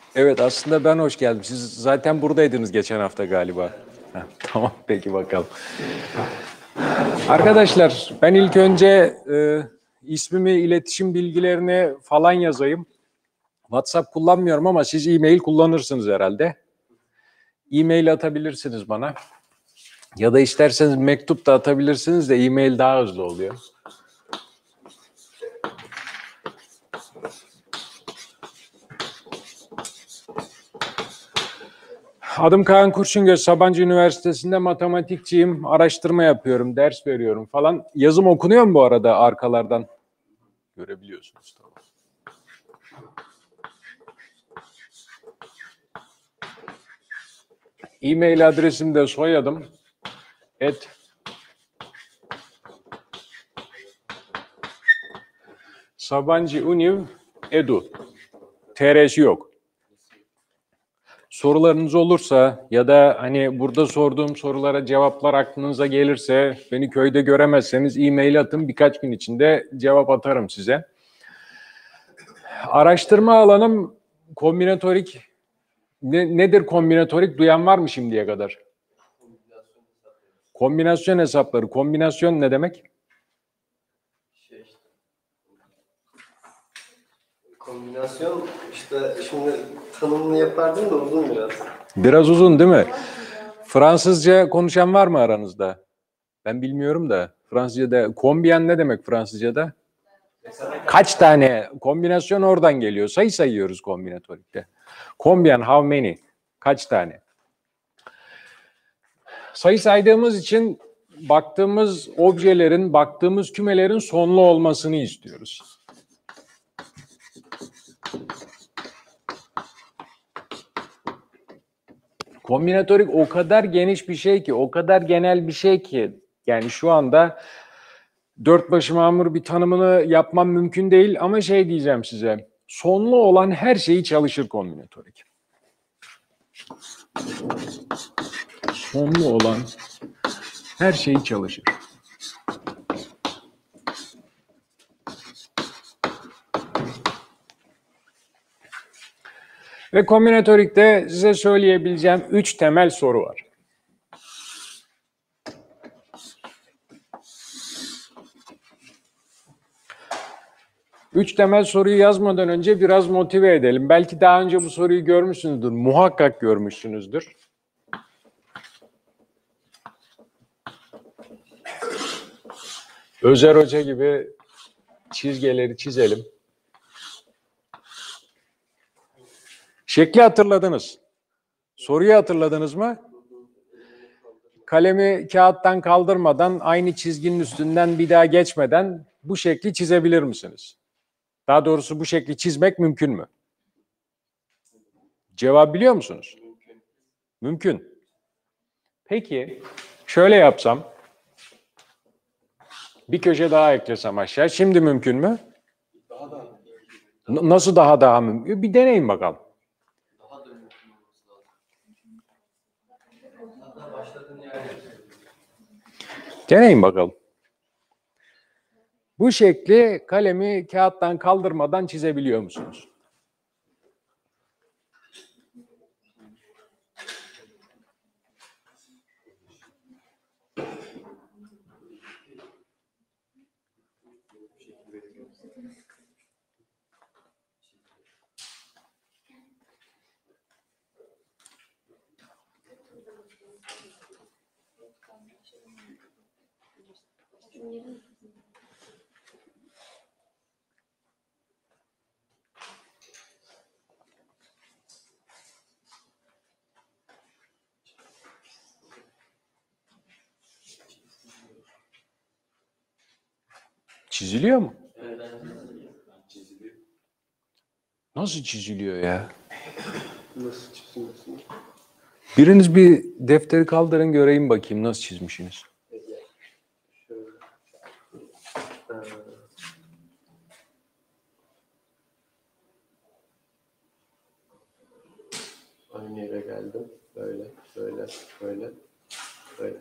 Evet, aslında ben hoş geldim. Siz zaten buradaydınız geçen hafta galiba. Heh, tamam, peki bakalım. Arkadaşlar, ben ilk önce ismimi, iletişim bilgilerini falan yazayım. WhatsApp kullanmıyorum ama siz e-mail kullanırsınız herhalde. E-mail atabilirsiniz bana. Ya da isterseniz mektup da atabilirsiniz de e-mail daha hızlı oluyor. Adım Kaan Kurşungöz, Sabancı Üniversitesi'nde matematikçiyim, araştırma yapıyorum, ders veriyorum falan. Yazım okunuyor mu bu arada arkalardan? Görebiliyorsunuz tabii. E-mail adresim de soyadım et sabancıuniv.edu. TR'si yok. Sorularınız olursa ya da hani burada sorduğum sorulara cevaplar aklınıza gelirse, beni köyde göremezseniz e-mail atın, birkaç gün içinde cevap atarım size. Araştırma alanım kombinatorik. Nedir kombinatorik? Duyan var mı şimdiye kadar? Kombinasyon hesapları. Kombinasyon ne demek? Kombinasyon işte şimdi tanımını yapardım da uzun biraz. Biraz uzun değil mi? Fransızca konuşan var mı aranızda? Ben bilmiyorum da. Fransızca'da kombiyen ne demek Fransızca'da? Kaç tane? Kombinasyon oradan geliyor. Sayı sayıyoruz kombinatorikte. Kombiyen, how many? Kaç tane? Sayı saydığımız için baktığımız objelerin, baktığımız kümelerin sonlu olmasını istiyoruz. Kombinatorik o kadar geniş bir şey ki, o kadar genel bir şey ki, yani şu anda dört başı mamur bir tanımını yapmam mümkün değil ama şey diyeceğim size, sonlu olan her şeyi çalışır kombinatorik. Sonlu olan her şeyi çalışır. Ve kombinatorikte size söyleyebileceğim 3 temel soru var. Üç temel soruyu yazmadan önce biraz motive edelim. Belki daha önce bu soruyu görmüşsünüzdür, muhakkak görmüşsünüzdür. Özer Hoca gibi çizgileri çizelim. Şekli hatırladınız. Soruyu hatırladınız mı? Kalemi kağıttan kaldırmadan, aynı çizginin üstünden bir daha geçmeden bu şekli çizebilir misiniz? Daha doğrusu bu şekli çizmek mümkün mü? Cevap biliyor musunuz? Mümkün. Peki, şöyle yapsam, bir köşe daha eklesem aşağı, şimdi mümkün mü? Nasıl daha mümkün? Bir deneyin bakalım. Deneyin bakalım. Bu şekli kalemi kağıttan kaldırmadan çizebiliyor musunuz? Çiziliyor mu? Nasıl çiziliyor ya? Nasıl çiziyorsun? Biriniz bir defteri kaldırın göreyim bakayım nasıl çizmişsiniz. Şöyle. Aynı yere geldim. Böyle, böyle, böyle, böyle.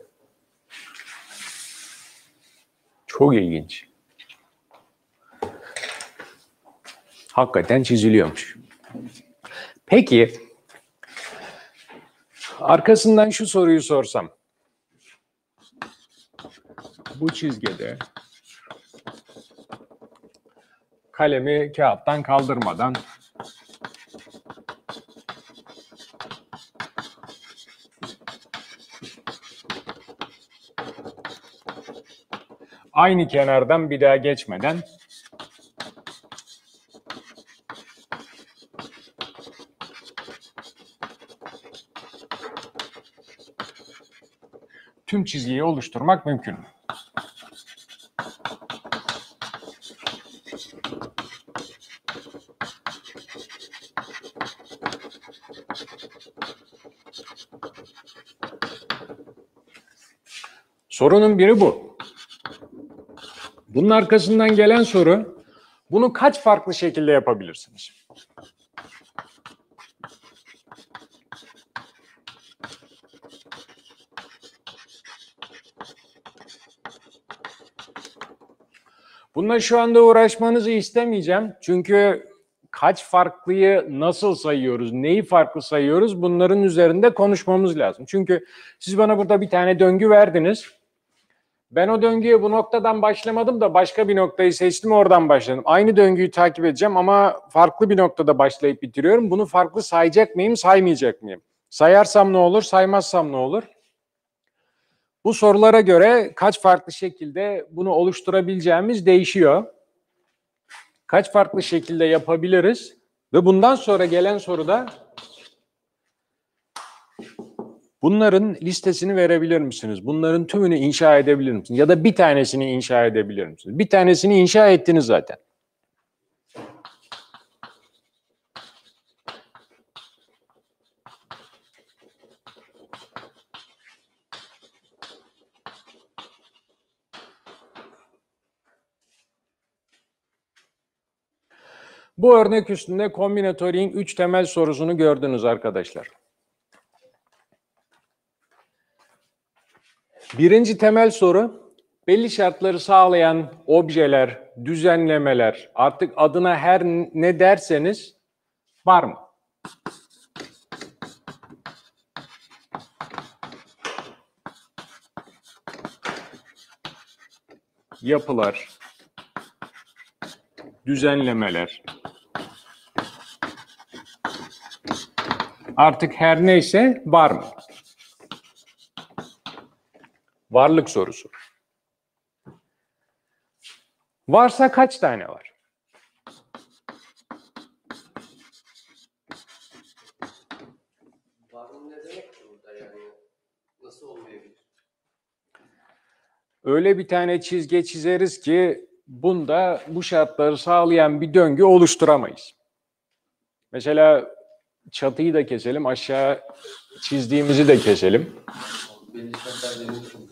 Çok ilginç. Hakikaten çiziliyormuş. Peki, arkasından şu soruyu sorsam. Bu çizgide kalemi kağıttan kaldırmadan aynı kenardan bir daha geçmeden tüm çizgiyi oluşturmak mümkün mü? Sorunun biri bu. Bunun arkasından gelen soru, bunu kaç farklı şekilde yapabilirsiniz? Bununla şu anda uğraşmanızı istemeyeceğim. Çünkü kaç farklıyı nasıl sayıyoruz, neyi farklı sayıyoruz, bunların üzerinde konuşmamız lazım. Çünkü siz bana burada bir tane döngü verdiniz. Ben o döngüye bu noktadan başlamadım da başka bir noktayı seçtim, oradan başladım. Aynı döngüyü takip edeceğim ama farklı bir noktada başlayıp bitiriyorum. Bunu farklı sayacak mıyım, saymayacak mıyım? Sayarsam ne olur, saymazsam ne olur? Bu sorulara göre kaç farklı şekilde bunu oluşturabileceğimiz değişiyor. Kaç farklı şekilde yapabiliriz? Ve bundan sonra gelen soruda bunların listesini verebilir misiniz? Bunların tümünü inşa edebilir misiniz? Ya da bir tanesini inşa edebilir misiniz? Bir tanesini inşa ettiniz zaten. Bu örnek üstünde kombinatörün 3 temel sorusunu gördünüz arkadaşlar. Birinci temel soru, belli şartları sağlayan objeler, düzenlemeler, artık adına her ne derseniz var mı? Yapılar, düzenlemeler, artık her neyse var mı? Varlık sorusu. Varsa kaç tane var? Varın ne demek ki burada yani? Nasıl olmayabilir? Öyle bir tane çizgi çizeriz ki bunda bu şartları sağlayan bir döngü oluşturamayız. Mesela çatıyı da keselim, aşağı çizdiğimizi de keselim. Belli şartlar demek.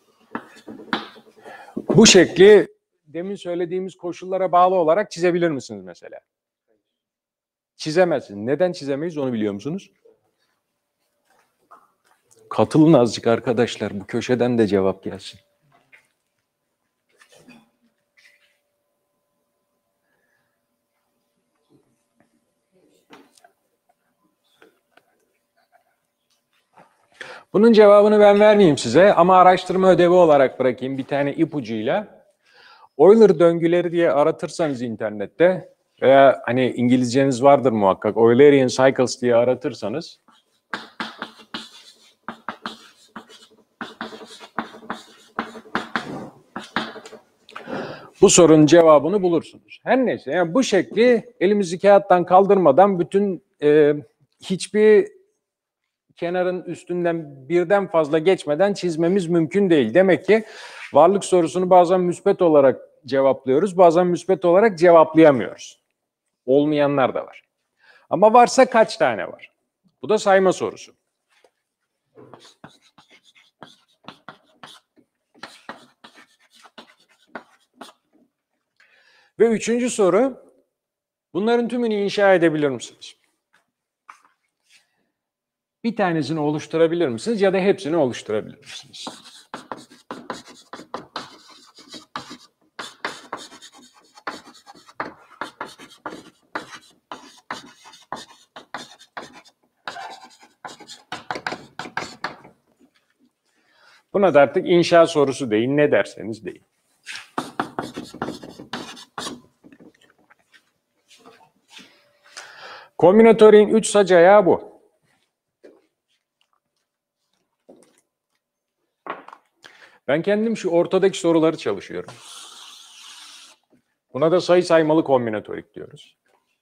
Bu şekli demin söylediğimiz koşullara bağlı olarak çizebilir misiniz mesela? Çizemezsiniz. Neden çizemeyiz onu biliyor musunuz? Katılın azıcık arkadaşlar. Bu köşeden de cevap gelsin. Bunun cevabını ben vermeyeyim size ama araştırma ödevi olarak bırakayım bir tane ipucuyla. Euler döngüleri diye aratırsanız internette veya hani İngilizceniz vardır muhakkak, Eulerian Cycles diye aratırsanız bu sorunun cevabını bulursunuz. Her neyse yani bu şekli elimizi kağıttan kaldırmadan bütün hiçbir kenarın üstünden birden fazla geçmeden çizmemiz mümkün değil. Demek ki varlık sorusunu bazen müspet olarak cevaplıyoruz, bazen müspet olarak cevaplayamıyoruz. Olmayanlar da var. Ama varsa kaç tane var? Bu da sayma sorusu. Ve üçüncü soru, bunların tümünü inşa edebilir misiniz? Bir tanesini oluşturabilir misiniz ya da hepsini oluşturabilir misiniz? Buna da artık inşa sorusu deyin, ne derseniz deyin. Kombinatörün 3 sac ayağı bu. Ben kendim şu ortadaki soruları çalışıyorum. Buna da sayı saymalı kombinatorik diyoruz.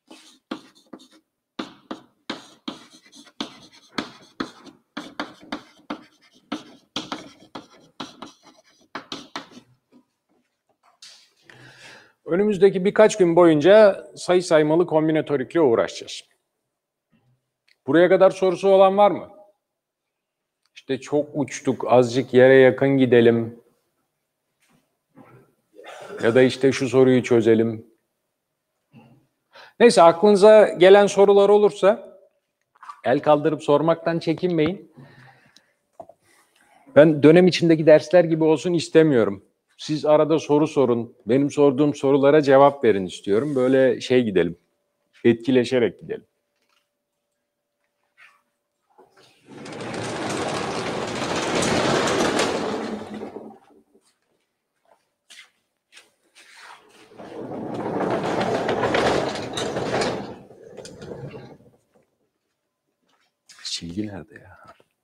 Önümüzdeki birkaç gün boyunca sayı saymalı kombinatorikle uğraşacağız. Buraya kadar sorusu olan var mı? İşte çok uçtuk, azıcık yere yakın gidelim. Ya da işte şu soruyu çözelim. Neyse, aklınıza gelen sorular olursa el kaldırıp sormaktan çekinmeyin. Ben dönem içindeki dersler gibi olsun istemiyorum. Siz arada soru sorun, benim sorduğum sorulara cevap verin istiyorum. Böyle gidelim, etkileşerek gidelim. Silgi nerede ya?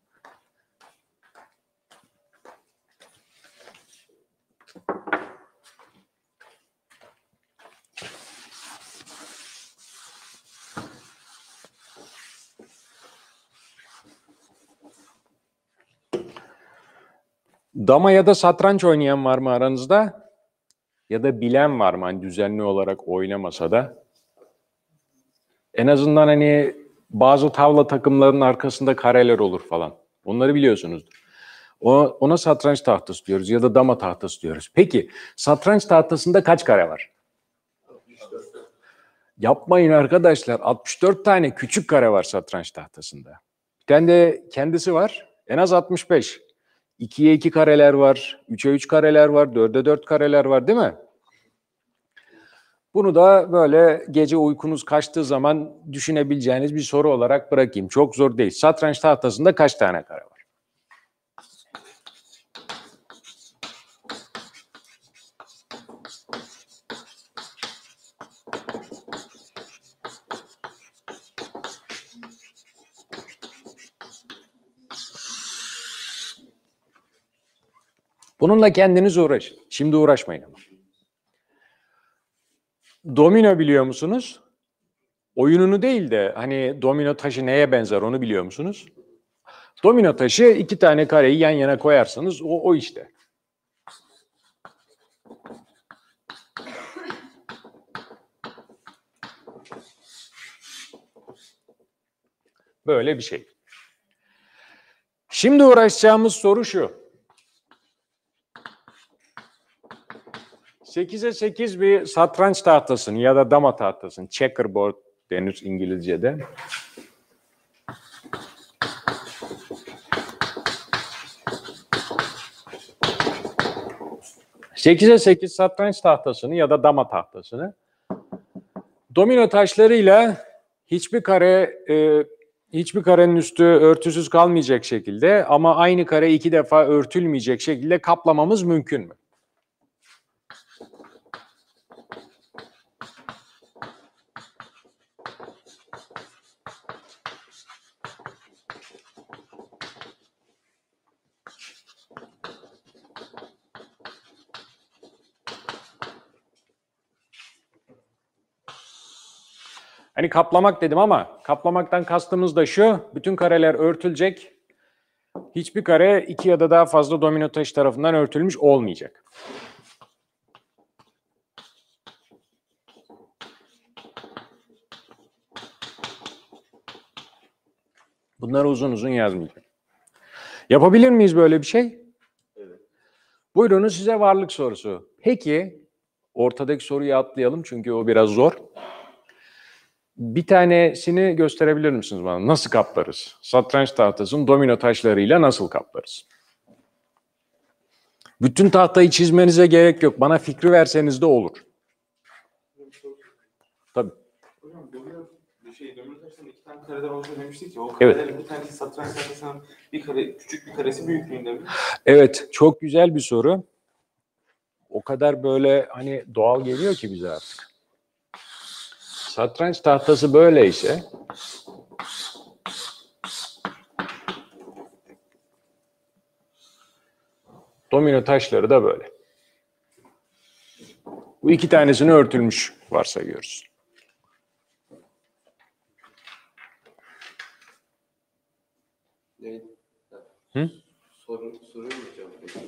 Dama ya da satranç oynayan var mı aranızda? Ya da bilen var mı? Hani düzenli olarak oynamasa da. En azından hani bazı tavla takımlarının arkasında kareler olur falan. Onları biliyorsunuzdur. Ona satranç tahtası diyoruz ya da dama tahtası diyoruz. Peki satranç tahtasında kaç kare var? 64. Yapmayın arkadaşlar. 64 tane küçük kare var satranç tahtasında. Bir tane de kendisi var. En az 65. 2'ye 2 kareler var. 3'e 3 kareler var. 4'e 4 kareler var, değil mi? Bunu da böyle gece uykunuz kaçtığı zaman düşünebileceğiniz bir soru olarak bırakayım. Çok zor değil. Satranç tahtasında kaç tane kare var? Bununla kendiniz uğraşın. Şimdi uğraşmayın ama. Domino biliyor musunuz? Oyununu değil de hani domino taşı neye benzer onu biliyor musunuz? Domino taşı 2 tane kareyi yan yana koyarsanız o işte. Böyle bir şey. Şimdi uğraşacağımız soru şu. 8'e 8 bir satranç tahtasını ya da dama tahtasını, checkerboard denir İngilizce'de. Sekize 8 satranç tahtasını ya da dama tahtasını domino taşlarıyla hiçbir karenin üstü örtüsüz kalmayacak şekilde ama aynı kare 2 defa örtülmeyecek şekilde kaplamamız mümkün mü? Hani kaplamak dedim ama kaplamaktan kastımız da şu: bütün kareler örtülecek. Hiçbir kare 2 ya da daha fazla domino taşı tarafından örtülmüş olmayacak. Bunları uzun uzun yazmayacağım. Yapabilir miyiz böyle bir şey? Evet. Buyurunuz, size varlık sorusu. Peki, ortadaki soruyu atlayalım çünkü o biraz zor. Bir tanesini gösterebilir misiniz bana? Nasıl kaplarız? Satranç tahtasını domino taşlarıyla nasıl kaplarız? Bütün tahtayı çizmenize gerek yok. Bana fikri verseniz de olur. Tabii. Hocam domino taşını iki tane kareden oluşuyor demiştik ya. O Evet. karelerin bir tanesi satranç tahtasının bir kare, küçük bir karesi büyüklüğünde mi? Evet, çok güzel bir soru. O kadar böyle hani doğal geliyor ki bize artık. Satranç tahtası böyleyse domino taşları da böyle. Bu iki tanesini örtülmüş varsayıyoruz. Ne? Hı? Soruyor mu hocam?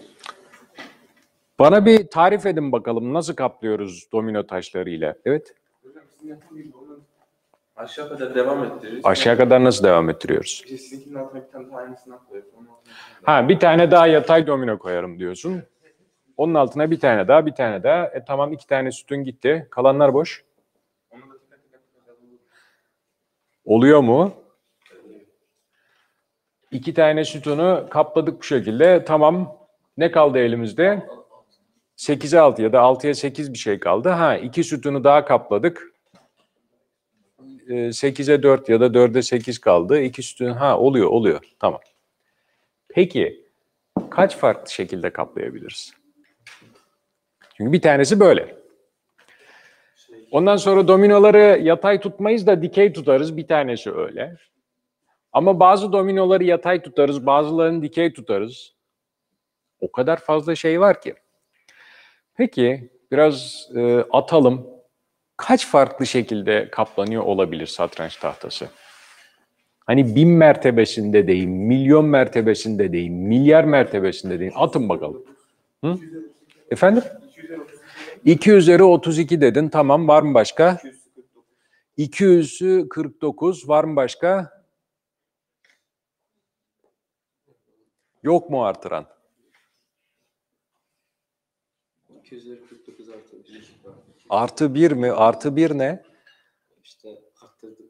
Bana bir tarif edin bakalım nasıl kaplıyoruz domino taşlarıyla. Evet. Hocam sizin yaptığınız gibi onun aşağı kadar devam ettiririz. Aşağı kadar nasıl devam ettiriyoruz? İşte sizinkinin altına bir tane daha aynısını koyuyoruz. Onun altına bir tane daha. Ha, bir tane daha yatay domino koyarım diyorsun. Onun altına bir tane daha, bir tane daha. Tamam, iki tane sütun gitti. Kalanlar boş. Onu da tekrar olur. Oluyor mu? İki tane sütunu kapladık bu şekilde. Tamam. Ne kaldı elimizde? 8'e 6 ya da 6'ya 8 bir şey kaldı. Ha, iki sütunu daha kapladık. 8'e 4 ya da 4'e 8 kaldı. İki sütun, ha oluyor. Tamam. Peki kaç farklı şekilde kaplayabiliriz? Çünkü bir tanesi böyle. Ondan sonra dominoları yatay tutmayız da dikey tutarız. Bir tanesi öyle. Ama bazı dominoları yatay tutarız, bazılarını dikey tutarız. O kadar fazla şey var ki. Peki biraz atalım. Kaç farklı şekilde kaplanıyor olabilir satranç tahtası? Hani 1000 mertebesinde değil, milyon mertebesinde değil, milyar mertebesinde değil. Atın bakalım. Hı? Efendim? 2 üzeri 32 dedin. Tamam, var mı başka? 249 var mı başka? Yok mu artıran? 249 artı 1. Artı 1 mi? Artı 1 ne? İşte arttırdım.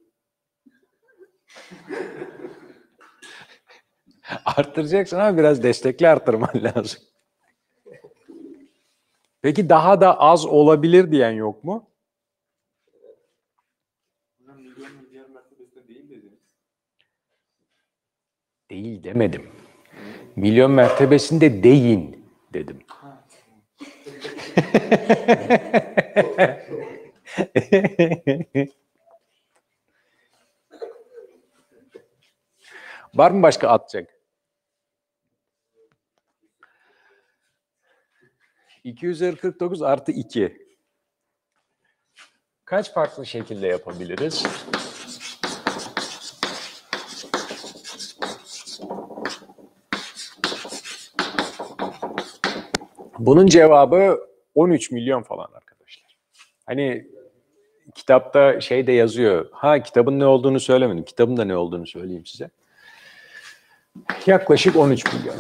Arttıracaksın ama biraz destekli arttırman lazım. Peki daha da az olabilir diyen yok mu? Hocam milyonun diğer mertebesinde değil dediniz. Değil demedim. Milyon mertebesinde deyin dedim. Var mı başka atacak? 2 üzeri 49 artı 2. Kaç farklı şekilde yapabiliriz? Bunun cevabı 13 milyon falan arkadaşlar. Hani kitapta şey de yazıyor. Ha, kitabın ne olduğunu söylemedim. Kitabın da ne olduğunu söyleyeyim size. Yaklaşık 13 milyon.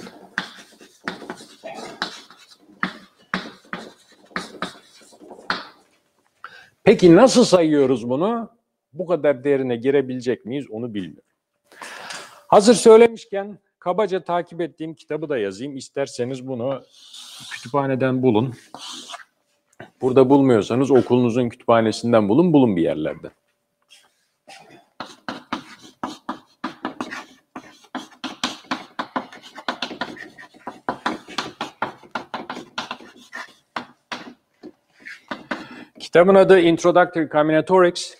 Peki nasıl sayıyoruz bunu? Bu kadar derine girebilecek miyiz onu bilmiyorum. Hazır söylemişken kabaca takip ettiğim kitabı da yazayım. İsterseniz bunu kütüphaneden bulun. Burada bulmuyorsanız okulunuzun kütüphanesinden bulun bir yerlerde. Kitabın adı Introductory Combinatorics.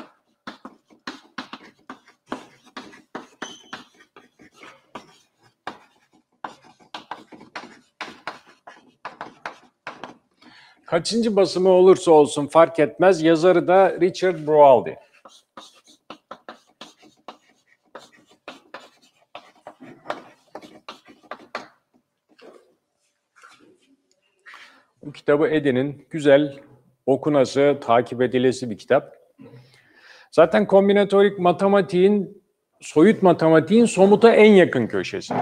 Kaçıncı basımı olursa olsun fark etmez. Yazarı da Richard Broaldi. Bu kitabı edinin, güzel, okunası, takip edilesi bir kitap. Zaten kombinatorik matematiğin, soyut matematiğin somuta en yakın köşesi.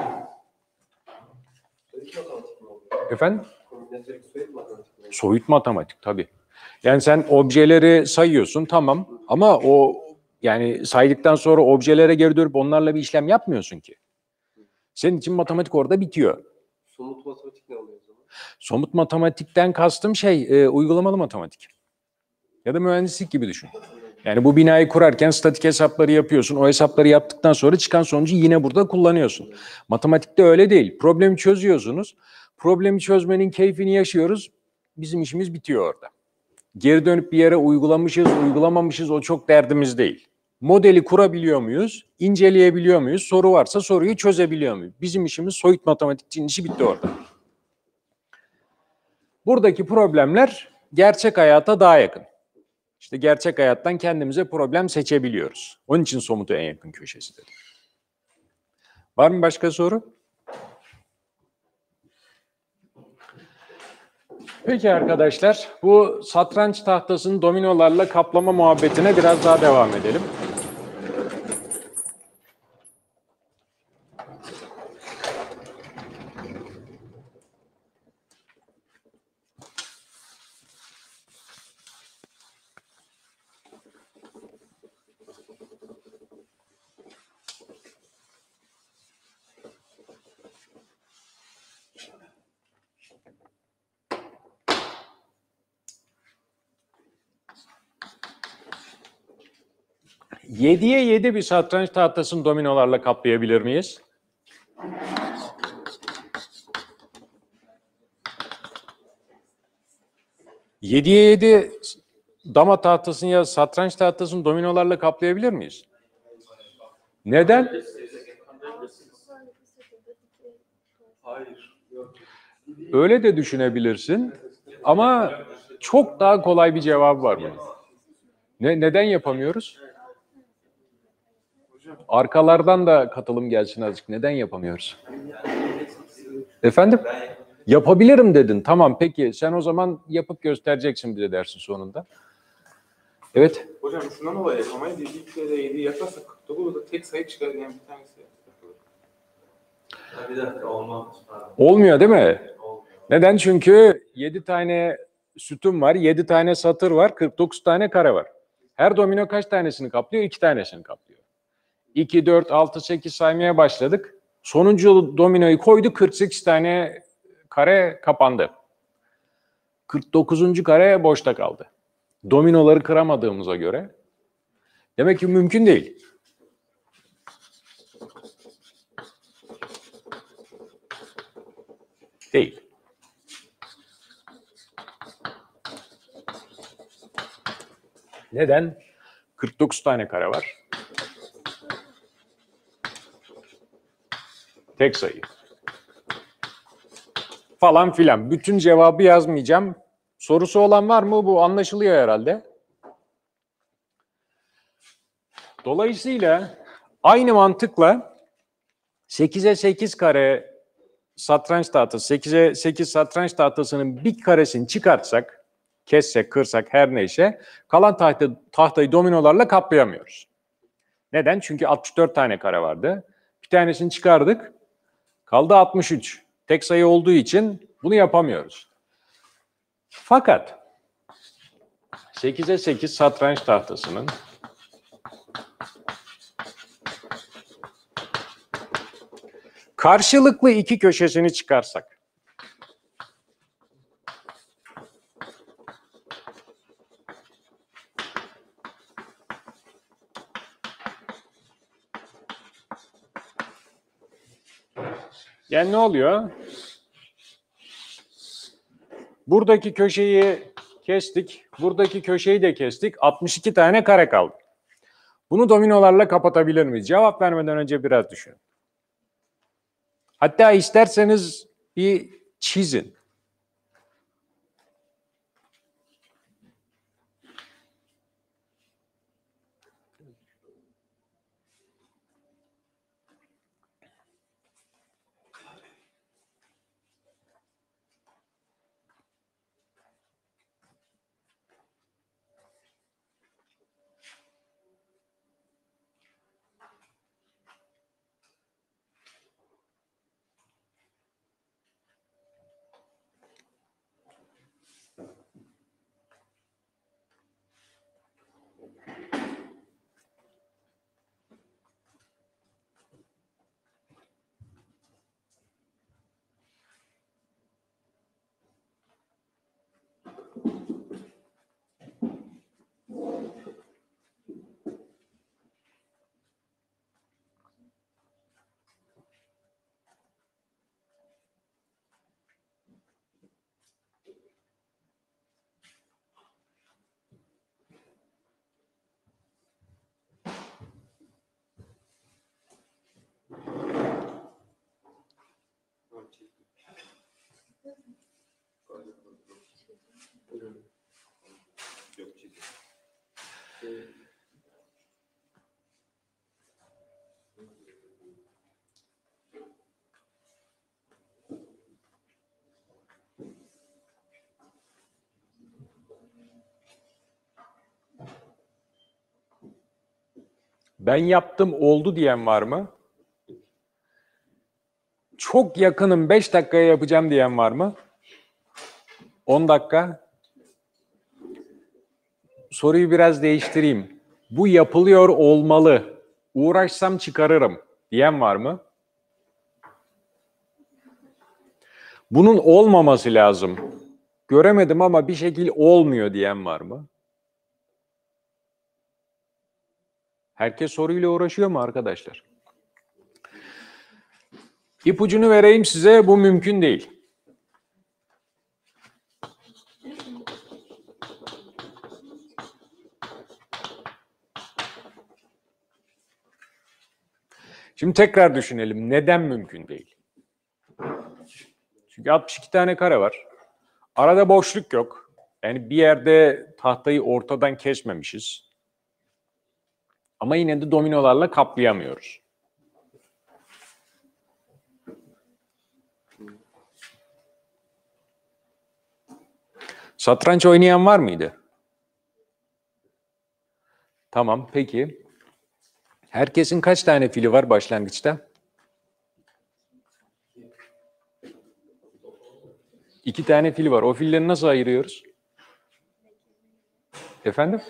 Soyut matematik mi oldu? Efendim? Kombinatorik soyut matematik mi oldu? Soyut matematik tabii. Yani sen objeleri sayıyorsun, tamam, ama o yani saydıktan sonra objelere geri dönüp onlarla bir işlem yapmıyorsun ki. Senin için matematik orada bitiyor. Somut matematik ne oluyor o zaman? Somut matematikten kastım uygulamalı matematik. Ya da mühendislik gibi düşün. Yani bu binayı kurarken statik hesapları yapıyorsun. O hesapları yaptıktan sonra çıkan sonucu yine burada kullanıyorsun. Matematikte öyle değil. Problemi çözüyorsunuz. Problemi çözmenin keyfini yaşıyoruz. Bizim işimiz bitiyor orada. Geri dönüp bir yere uygulamışız, uygulamamışız o çok derdimiz değil. Modeli kurabiliyor muyuz? İnceleyebiliyor muyuz? Soru varsa soruyu çözebiliyor muyuz? Bizim işimiz soyut matematikçinin işi bitti orada. Buradaki problemler gerçek hayata daha yakın. İşte gerçek hayattan kendimize problem seçebiliyoruz. Onun için somutu en yakın köşesi dedim. Var mı başka soru? Peki arkadaşlar, bu satranç tahtasını dominolarla kaplama muhabbetine biraz daha devam edelim. Yediye 7 bir satranç tahtasını dominolarla kaplayabilir miyiz? Yediye 7 dama tahtasını ya satranç tahtasını dominolarla kaplayabilir miyiz? Neden? Hayır. Öyle de düşünebilirsin ama çok daha kolay bir cevabı var bunun. Neden yapamıyoruz? Arkalardan da katılım gelsin azıcık. Neden yapamıyoruz? Efendim? Yapabilirim dedin. Tamam peki. Sen o zaman yapıp göstereceksin bize dersin sonunda. Evet. Hocam şundan dolayı yapamayız. 7 kere 7 yaparsak 49'da tek sayı çıkar yani bir tanesi. Bir dakika olmaz. Olmuyor değil mi? Neden? Çünkü 7 tane sütun var, 7 tane satır var, 49 tane kare var. Her domino kaç tanesini kaplıyor? 2 tanesini kaplıyor. 2, 4, 6, 8 saymaya başladık. Sonuncu dominoyu koydu, 48 tane kare kapandı. 49. kare boşta kaldı. Dominoları kıramadığımıza göre demek ki mümkün değil. Değil. Neden? 49 tane kare var. Tek sayı. Falan filan. Bütün cevabı yazmayacağım. Sorusu olan var mı? Bu anlaşılıyor herhalde. Dolayısıyla aynı mantıkla 8'e 8 kare satranç tahtası, 8'e 8 satranç tahtasının bir karesini çıkartsak, kessek, kırsak her neyse, kalan tahtayı dominolarla kaplayamıyoruz. Neden? Çünkü 64 tane kare vardı. Bir tanesini çıkardık, kaldı 63. Tek sayı olduğu için bunu yapamıyoruz. Fakat 8'e 8 satranç tahtasının karşılıklı iki köşesini çıkarsak, yani ne oluyor? Buradaki köşeyi kestik, buradaki köşeyi de kestik, 62 tane kare kaldı. Bunu dominolarla kapatabilir miyiz? Cevap vermeden önce biraz düşünün. Hatta isterseniz bir çizin. Ben yaptım oldu diyen var mı? Çok yakınım 5 dakikaya yapacağım diyen var mı? 10 dakika. Soruyu biraz değiştireyim. Bu yapılıyor olmalı. Uğraşsam çıkarırım diyen var mı? Bunun olmaması lazım. Göremedim ama bir şekil olmuyor diyen var mı? Herkes soruyla uğraşıyor mu arkadaşlar? İpucunu vereyim size, bu mümkün değil. Şimdi tekrar düşünelim. Neden mümkün değil? Çünkü 62 tane kare var. Arada boşluk yok. Yani bir yerde tahtayı ortadan kesmemişiz. Ama yine de dominolarla kaplayamıyoruz. Satranç oynayan var mıydı? Tamam, peki. Herkesin kaç tane fili var başlangıçta? 2 tane fil var. O filleri nasıl ayırıyoruz? Efendim?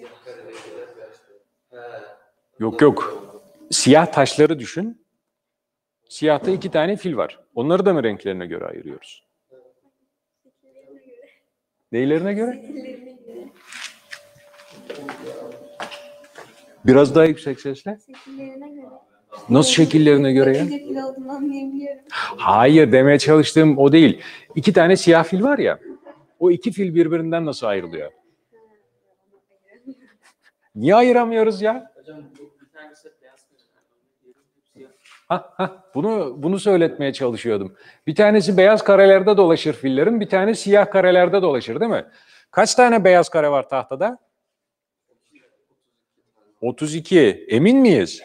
Yok yok. Siyah taşları düşün. Siyahta 2 tane fil var. Onları da mı renklerine göre ayırıyoruz? Neylerine göre? Biraz daha yüksek sesle. Şekillerine göre. Nasıl şekillerine göre ya? Kaçıncı fil olduğunu anlayabiliyorum. Hayır, demeye çalıştığım o değil. 2 tane siyah fil var ya. O 2 fil birbirinden nasıl ayrılıyor? Niye ayıramıyoruz ya? Hocam bir tanesi beyaz kare. Bunu söyletmeye çalışıyordum. Bir tanesi beyaz karelerde dolaşır fillerin, bir tane siyah karelerde dolaşır, değil mi? Kaç tane beyaz kare var tahtada? 32. Emin miyiz?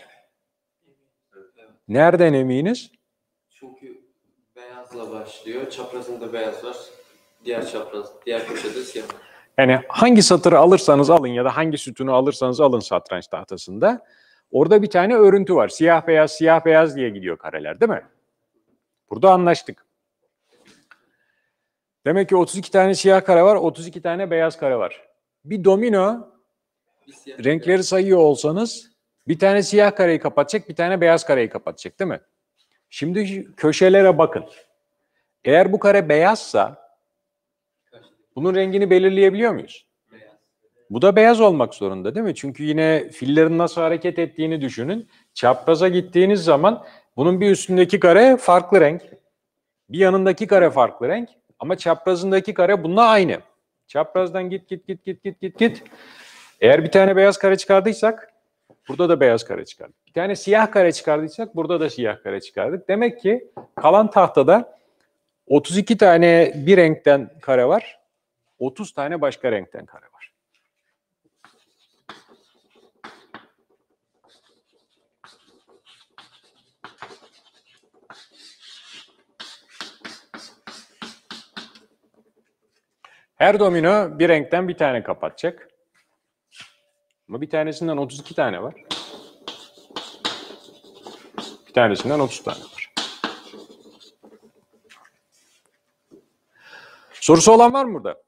Nereden eminiz? Çünkü beyazla başlıyor. Çaprazında beyaz var. Diğer köşede siyah. Yani hangi satırı alırsanız alın ya da hangi sütunu alırsanız alın satranç tahtasında. Orada bir tane örüntü var. Siyah beyaz diye gidiyor kareler, değil mi? Burada anlaştık. Demek ki 32 tane siyah kare var, 32 tane beyaz kare var. Bir domino, Bir siyah. renkleri sayıyor olsanız bir tane siyah kareyi kapatacak, bir tane beyaz kareyi kapatacak, değil mi? Şimdi köşelere bakın. Eğer bu kare beyazsa bunun rengini belirleyebiliyor muyuz? Beyaz. Bu da beyaz olmak zorunda, değil mi? Çünkü yine fillerin nasıl hareket ettiğini düşünün. Çapraza gittiğiniz zaman bunun bir üstündeki kare farklı renk. Bir yanındaki kare farklı renk. Ama çaprazındaki kare bununla aynı. Çaprazdan git. Eğer bir tane beyaz kare çıkardıysak burada da beyaz kare çıkardık. Bir tane siyah kare çıkardıysak burada da siyah kare çıkardık. Demek ki kalan tahtada 32 tane bir renkten kare var. 30 tane başka renkten kare var. Her domino bir renkten bir tane kapatacak. Ama bir tanesinden 32 tane var. Bir tanesinden 30 tane var. Sorusu olan var mı burada?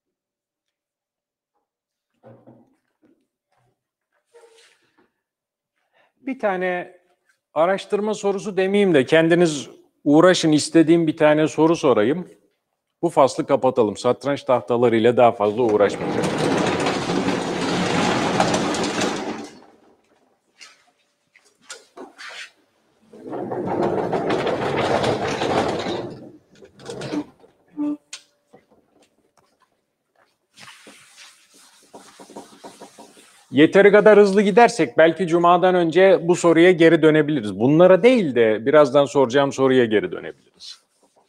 Bir tane araştırma sorusu demeyeyim de kendiniz uğraşın, istediğim bir tane soru sorayım. Bu faslı kapatalım. Satranç tahtalarıyla daha fazla uğraşmayacağım. Yeteri kadar hızlı gidersek belki Cuma'dan önce bu soruya geri dönebiliriz. Bunlara değil de birazdan soracağım soruya geri dönebiliriz.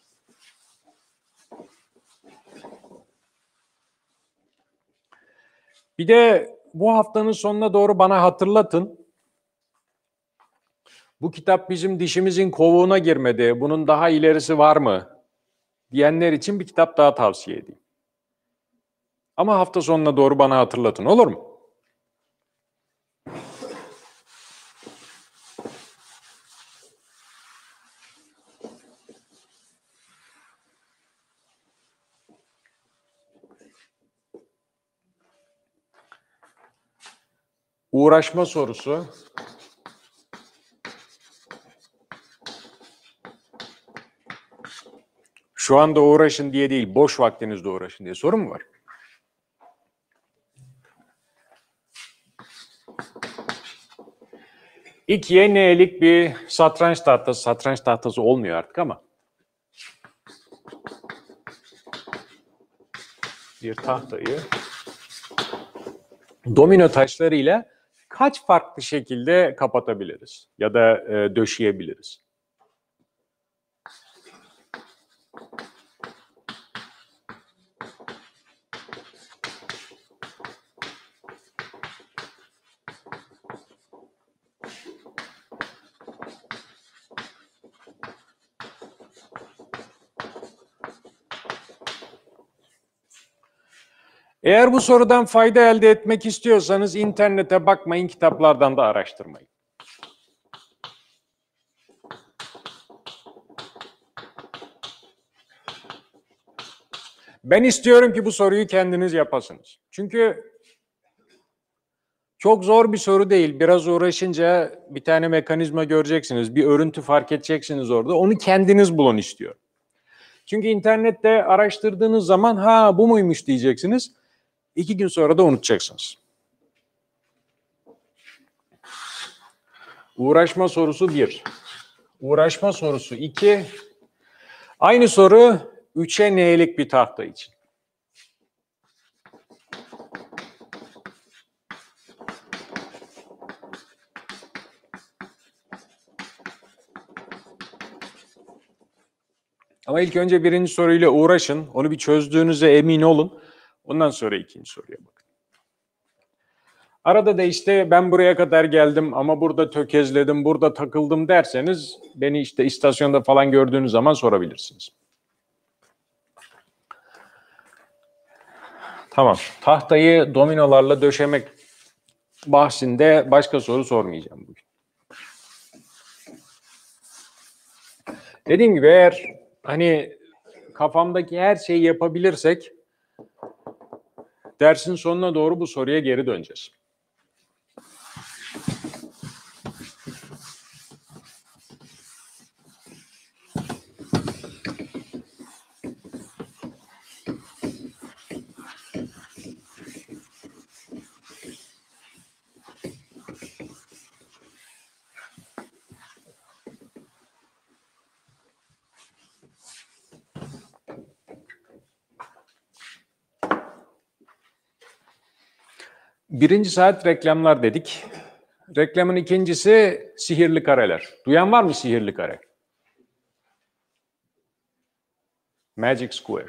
Bir de bu haftanın sonuna doğru bana hatırlatın. Bu kitap bizim dişimizin kovuğuna girmedi. Bunun daha ilerisi var mı? Diyenler için bir kitap daha tavsiye edeyim. Ama hafta sonuna doğru bana hatırlatın, olur mu? Uğraşma sorusu. Şu anda uğraşın diye değil, boş vaktinizde uğraşın diye soru mu var? İkiye n'lik bir satranç tahtası olmuyor artık ama. Bir tahtayı domino taşlarıyla kaç farklı şekilde kapatabiliriz ya da döşeyebiliriz? Eğer bu sorudan fayda elde etmek istiyorsanız internete bakmayın, kitaplardan da araştırmayın. Ben istiyorum ki bu soruyu kendiniz yapasınız. Çünkü çok zor bir soru değil. Biraz uğraşınca bir tane mekanizma göreceksiniz, bir örüntü fark edeceksiniz orada. Onu kendiniz bulun istiyorum. Çünkü internette araştırdığınız zaman ha bu muymuş diyeceksiniz. 2 gün sonra da unutacaksınız. Uğraşma sorusu 1. Uğraşma sorusu 2. Aynı soru 3'e n'lik bir tahta için. Ama ilk önce birinci soruyla uğraşın. Onu bir çözdüğünüze emin olun. Ondan sonra ikinci soruya bakın. Arada da işte ben buraya kadar geldim ama burada tökezledim, burada takıldım derseniz beni işte istasyonda falan gördüğünüz zaman sorabilirsiniz. Tamam. Tahtayı dominolarla döşemek bahsinde başka soru sormayacağım bugün. Dediğim gibi eğer hani kafamdaki her şeyi yapabilirsek dersin sonuna doğru bu soruya geri döneceğiz. Birinci saat reklamlar dedik. Reklamın ikincisi sihirli kareler. Duyan var mı sihirli kare? Magic Square.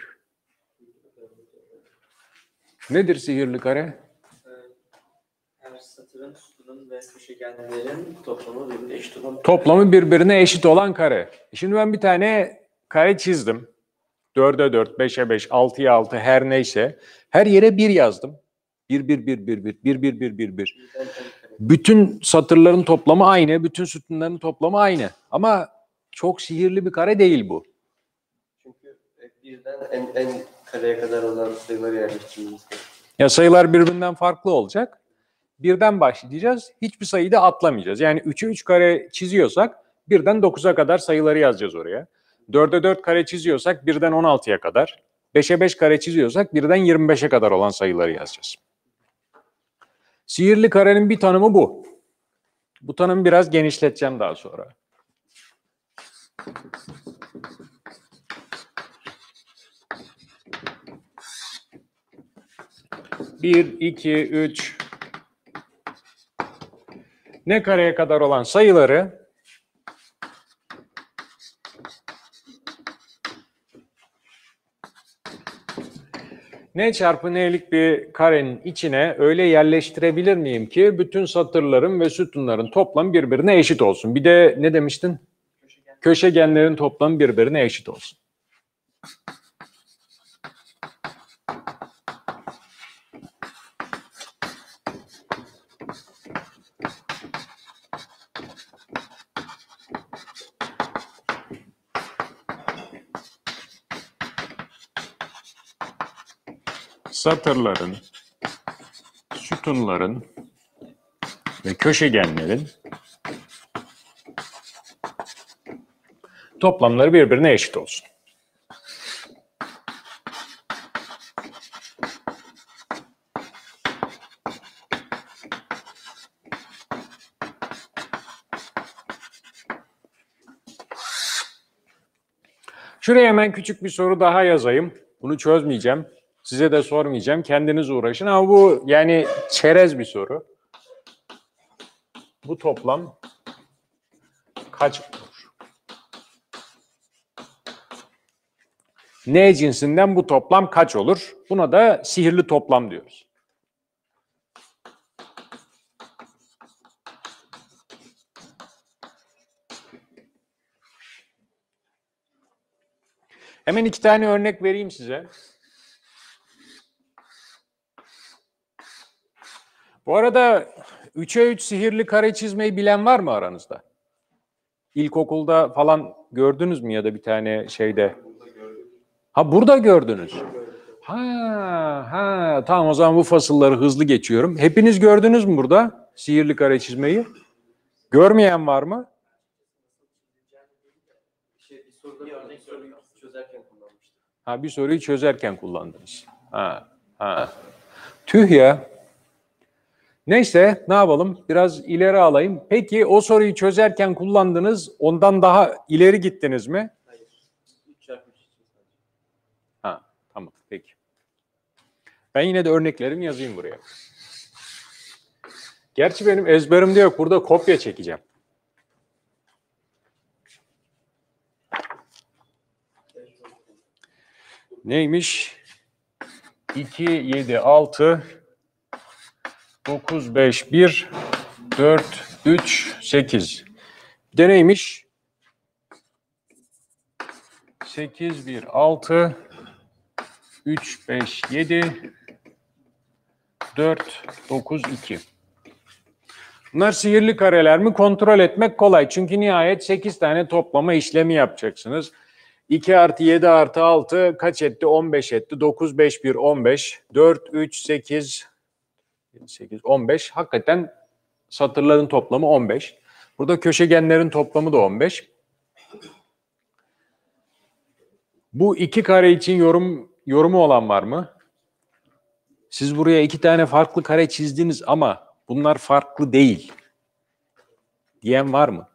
Nedir sihirli kare? Her satırın, sütunun ve köşegenlerin toplamı birbirine eşit olan. Toplamı birbirine eşit olan kare. Şimdi ben bir tane kare çizdim. 4'e 4, 5'e 5, 6'ya 6 her neyse. Her yere 1 yazdım. 1, 1, 1, 1, 1, 1, 1, 1, 1, 1. Bütün satırların toplamı aynı, bütün sütunların toplamı aynı. Ama çok sihirli bir kare değil bu. Çünkü birden en kareye kadar olan sayıları yerleştirmemiz gerekiyor. Ya sayılar birbirinden farklı olacak. Birden başlayacağız. Hiçbir sayıyı da atlamayacağız. Yani 3'e 3 kare çiziyorsak birden 9'a kadar sayıları yazacağız oraya. 4'e 4 kare çiziyorsak birden 16'ya kadar. 5'e 5 kare çiziyorsak birden 25'e kadar olan sayıları yazacağız. Sihirli karenin bir tanımı bu. Bu tanımı biraz genişleteceğim daha sonra. Bir, iki, üç. Ne kareye kadar olan sayıları n çarpı n'lik bir karenin içine öyle yerleştirebilir miyim ki bütün satırların ve sütunların toplamı birbirine eşit olsun. Bir de ne demiştin? Köşegenlerin toplamı birbirine eşit olsun. Satırların, sütunların ve köşegenlerin toplamları birbirine eşit olsun. Şuraya hemen küçük bir soru daha yazayım. Bunu çözmeyeceğim. Size de sormayacağım. Kendiniz uğraşın. Ama bu yani çerez bir soru. Bu toplam kaç olur? N cinsinden bu toplam kaç olur? Buna da sihirli toplam diyoruz. Hemen 2 tane örnek vereyim size. Bu arada 3'e 3 sihirli kare çizmeyi bilen var mı aranızda? İlkokulda falan gördünüz mü ya da bir tane şeyde? Ha burada gördünüz. Ha tamam, o zaman bu fasılları hızlı geçiyorum. Hepiniz gördünüz mü burada sihirli kare çizmeyi? Görmeyen var mı? Bir soruda bir örnek soruyu çözerken kullanmıştım. Ha, bir soruyu çözerken kullandınız. Tüh ya. Neyse, ne yapalım? Biraz ileri alayım. Peki o soruyu çözerken kullandınız, ondan daha ileri gittiniz mi? Hayır. 3 çarpı 3 için sadece. Ha, tamam, peki. Ben yine de örneklerimi yazayım buraya. Gerçi benim ezberimde yok. Burada kopya çekeceğim. Neymiş? 2, 7, 6, 9, 5, 1, 4, 3, 8. Bir de neymiş? 8, 1, 6, 3, 5, 7, 4, 9, 2. Bunlar sihirli kareler mi? Kontrol etmek kolay. Çünkü nihayet 8 tane toplama işlemi yapacaksınız. 2 artı 7 artı 6 kaç etti? 15 etti. 9, 5, 1, 15. 4, 3, 8, 15. Hakikaten satırların toplamı 15. Burada köşegenlerin toplamı da 15. Bu iki kare için yorumu olan var mı? Siz buraya 2 tane farklı kare çizdiniz ama bunlar farklı değil diyen var mı?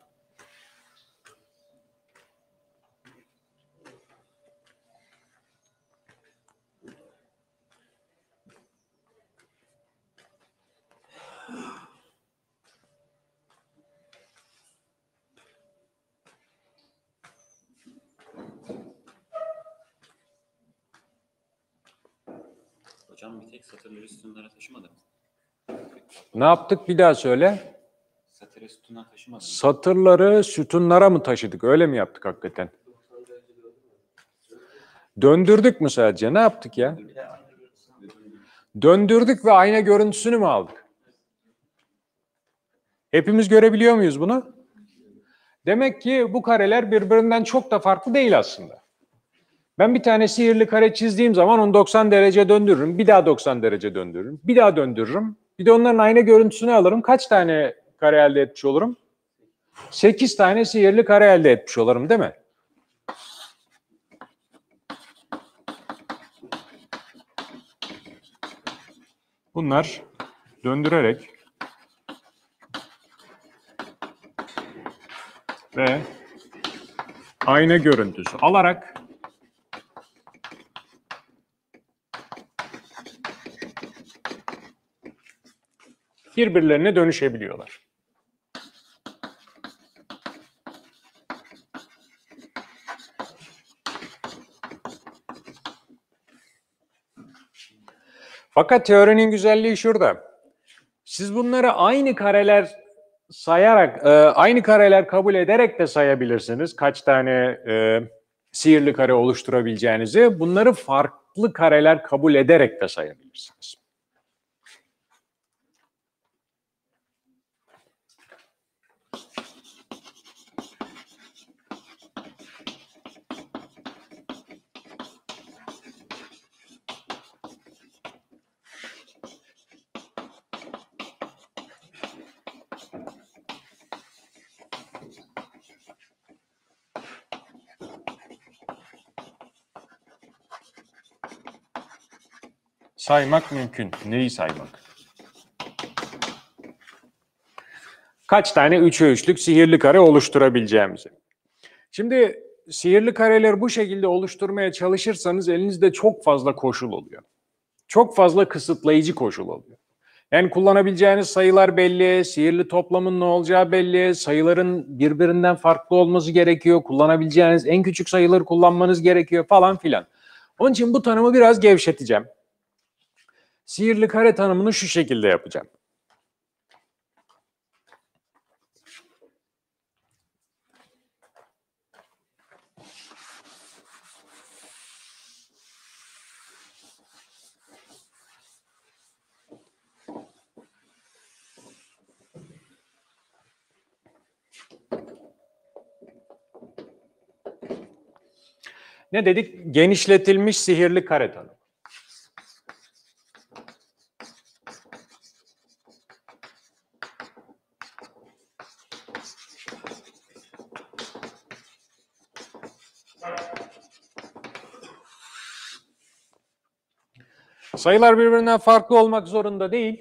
Hocam bir tek satırları sütunlara taşımadı. Ne yaptık, bir daha söyle. Satırı sütunlara taşımadı. Satırları sütunlara mı taşıdık? Öyle mi yaptık hakikaten? Döndürdük mü sadece? Ne yaptık ya? Döndürdük ve ayna görüntüsünü mü aldık? Hepimiz görebiliyor muyuz bunu? Demek ki bu kareler birbirinden çok da farklı değil aslında. Ben bir tane sihirli kare çizdiğim zaman onu 90 derece döndürürüm. Bir daha 90 derece döndürürüm. Bir daha döndürürüm. Bir de onların ayna görüntüsünü alırım. Kaç tane kare elde etmiş olurum? 8 tane sihirli kare elde etmiş olurum, değil mi? Bunlar döndürerek ve ayna görüntüsü alarak birbirlerine dönüşebiliyorlar. Fakat teorinin güzelliği şurada. Siz bunları aynı kareler sayarak, aynı kareler kabul ederek de sayabilirsiniz. Kaç tane sihirli kare oluşturabileceğinizi. Bunları farklı kareler kabul ederek de sayabilirsiniz. saymak mümkün. Neyi saymak? Kaç tane 3'e 3'lük sihirli kare oluşturabileceğimizi. Şimdi sihirli kareleri bu şekilde oluşturmaya çalışırsanız elinizde çok fazla koşul oluyor. Çok fazla kısıtlayıcı koşul oluyor. Yani kullanabileceğiniz sayılar belli, sihirli toplamın ne olacağı belli, sayıların birbirinden farklı olması gerekiyor, kullanabileceğiniz en küçük sayıları kullanmanız gerekiyor falan filan. Onun için bu tanımı biraz gevşeteceğim. Sihirli kare tanımını şu şekilde yapacağım. Ne dedik? Genişletilmiş sihirli kare tanımı. Sayılar birbirinden farklı olmak zorunda değil.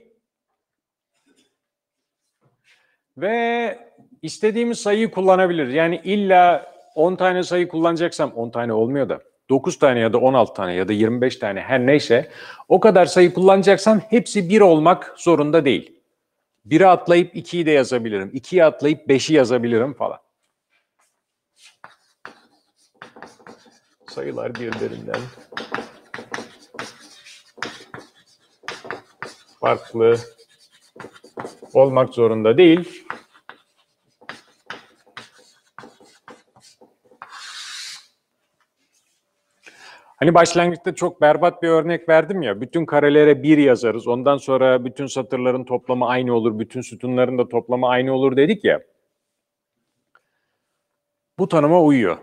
Ve istediğimiz sayıyı kullanabiliriz. Yani illa 10 tane sayı kullanacaksam 10 tane olmuyor da 9 tane ya da 16 tane ya da 25 tane her neyse o kadar sayı kullanacaksam hepsi 1 olmak zorunda değil. 1'i atlayıp 2'yi de yazabilirim. 2'yi atlayıp 5'i yazabilirim falan. Sayılar birbirinden farklı olmak zorunda değil. Hani başlangıçta çok berbat bir örnek verdim ya, bütün karelere 1 yazarız, ondan sonra bütün satırların toplamı aynı olur, bütün sütunların da toplamı aynı olur dedik ya. Bu tanıma uyuyor.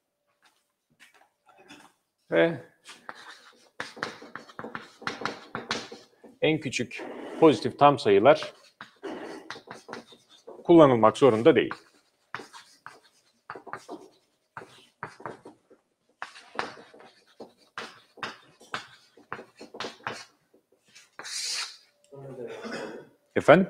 Ve en küçük pozitif tam sayılar kullanılmak zorunda değil. Efendim?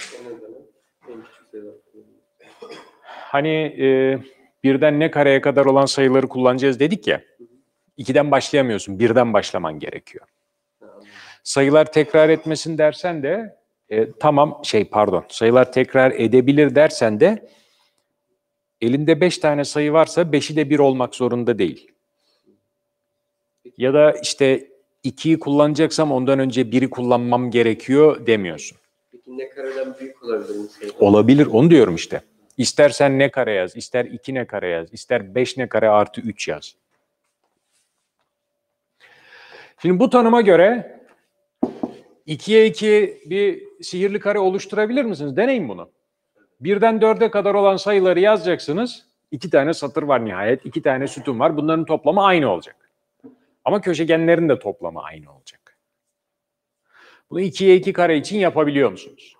Hani birden ne kareye kadar olan sayıları kullanacağız dedik ya. 2'den başlayamıyorsun, 1'den başlaman gerekiyor. Sayılar tekrar etmesin dersen de sayılar tekrar edebilir dersen de elinde 5 tane sayı varsa 5'i de 1 olmak zorunda değil. Ya da işte 2'yi kullanacaksam ondan önce 1'i kullanmam gerekiyor demiyorsun. Peki ne kareden büyük olabilir mi sayı? Olabilir, onu diyorum işte. İstersen ne kare yaz, ister 2 ne kare yaz, ister 5 ne kare artı 3 yaz. Şimdi bu tanıma göre 2'ye 2 bir sihirli kare oluşturabilir misiniz? Deneyin bunu. 1'den 4'e kadar olan sayıları yazacaksınız. 2 tane satır var nihayet, 2 tane sütun var. Bunların toplamı aynı olacak. Ama köşegenlerin de toplamı aynı olacak. Bunu 2'ye 2 kare için yapabiliyor musunuz?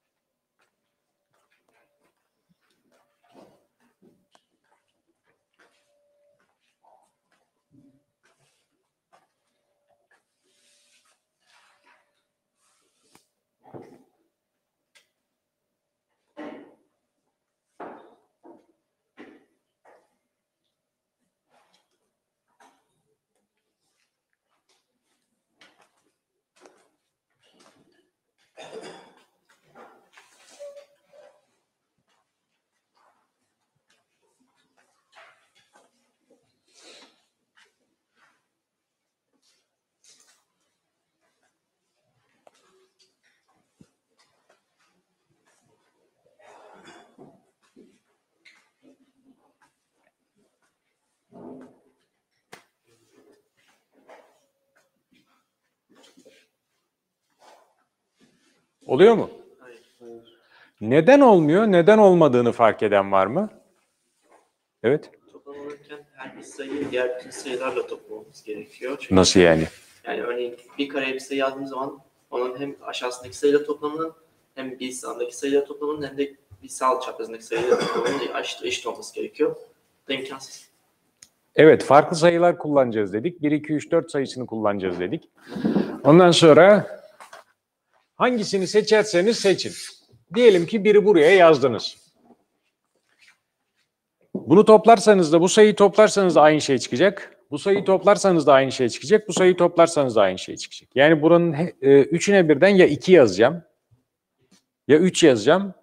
Oluyor mu? Hayır. Neden olmuyor? Neden olmadığını fark eden var mı? Evet. Toplam olurken her bir sayıyı diğer bütün sayılarla toplamamız gerekiyor. Çünkü Nasıl yani? Yani örneğin bir kareye bir sayı yazdığımız zaman onun hem aşağısındaki sayıyla toplamının hem bir sağındaki sayıyla toplamının hem de bir sağ çaprazındaki sayıyla toplamının eşit olması gerekiyor. Bu da imkansız. Evet, farklı sayılar kullanacağız dedik. 1, 2, 3, 4 sayısını kullanacağız dedik. Ondan sonra hangisini seçerseniz seçin. Diyelim ki biri buraya yazdınız. Bunu toplarsanız da bu sayıyı toplarsanız da aynı şey çıkacak. Bu sayıyı toplarsanız da aynı şey çıkacak. Bu sayıyı toplarsanız da aynı şey çıkacak. Yani buranın üçüne birden ya 2 yazacağım, ya 3 yazacağım,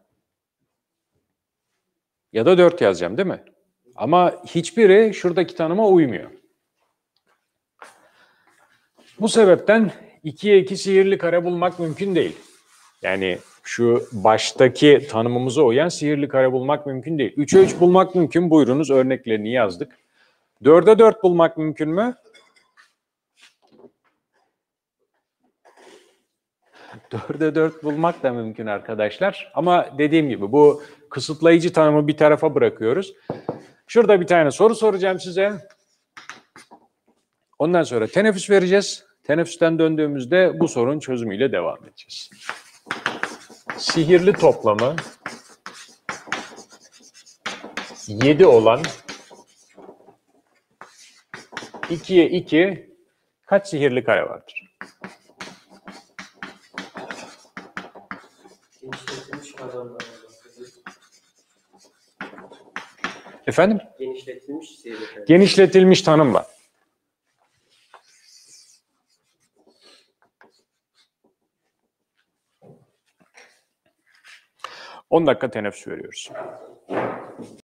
ya da 4 yazacağım değil mi? Ama hiçbiri şuradaki tanıma uymuyor. Bu sebepten 2'ye 2 sihirli kare bulmak mümkün değil. Yani şu baştaki tanımımıza uyan sihirli kare bulmak mümkün değil. 3'e 3 bulmak mümkün. Buyurunuz, örneklerini yazdık. 4'e 4 bulmak mümkün mü? 4'e 4 bulmak da mümkün arkadaşlar. Ama dediğim gibi bu kısıtlayıcı tanımı bir tarafa bırakıyoruz. Şurada bir tane soru soracağım size. Ondan sonra teneffüs vereceğiz. Teneffüsten döndüğümüzde bu sorunun çözümüyle devam edeceğiz. Sihirli toplamı 7 olan 2'ye 2 kaç sihirli kare vardır? Genişletilmiş kavramlardan bahsediyoruz. Efendim? Genişletilmiş sihirli. Genişletilmiş tanım var. ...10 dakika teneffüs veriyoruz.